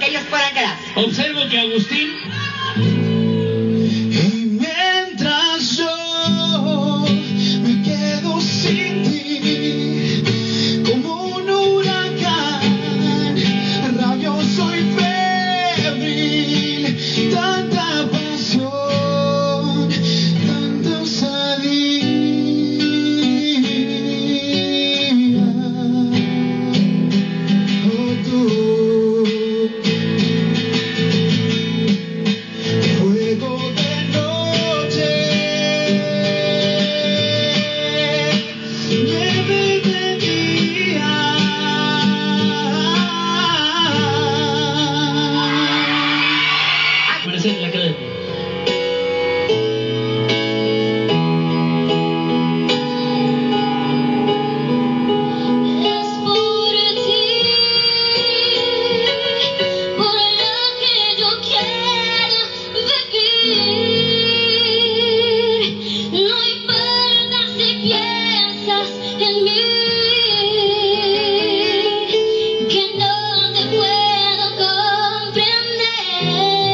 que ellos puedan quedarse. Observo que Agustín... Mientras yo me quedo sin ti, como un huracán, rabioso y febril, tanta pasión, tanta osadía. Oh, tú, fuego de noche, nieve de día. Aparece en la cadena. Es por ti, por lo que yo quiero vivir. No importa si piensas en mí, que no te puedo comprender.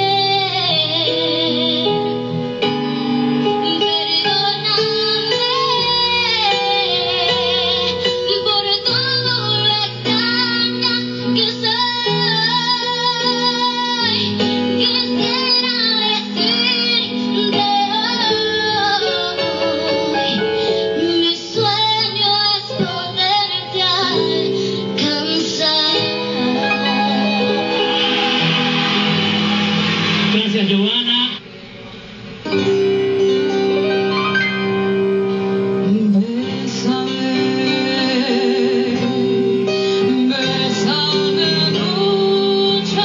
Perdóname por todo lo extraña que soy. Quisiera decirte hoy, mi sueño es poderte alcanzar. Gracias, Giovanna. Bésame mucho,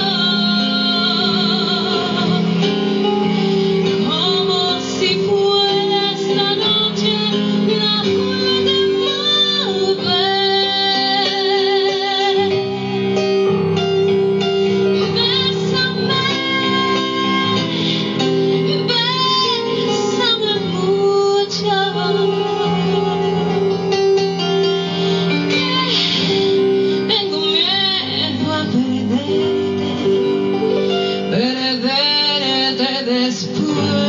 como si fuera esta noche la última vez. Bésame, bésame mucho. Tengo miedo a perderte después.